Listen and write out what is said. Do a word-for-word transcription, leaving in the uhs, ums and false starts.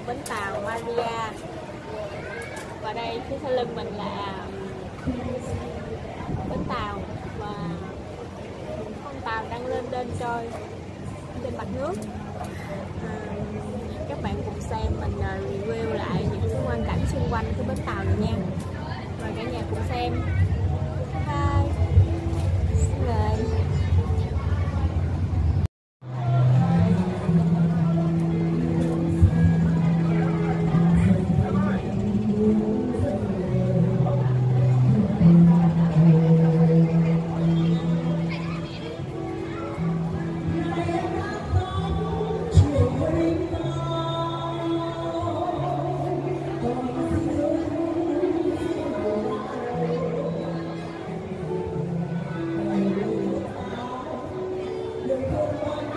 bến tàu Maria. Và đây phía sau lưng mình là bến tàu và con tàu đang lên lên trôi trên mặt nước. À, các bạn cùng xem mình review lại những cái quang cảnh xung quanh cái bến tàu này nha. Mời cả nhà cùng xem. Bye. Xin mời. Hãy subscribe cho kênh Ghiền Mì Gõ để không bỏ lỡ những video hấp dẫn.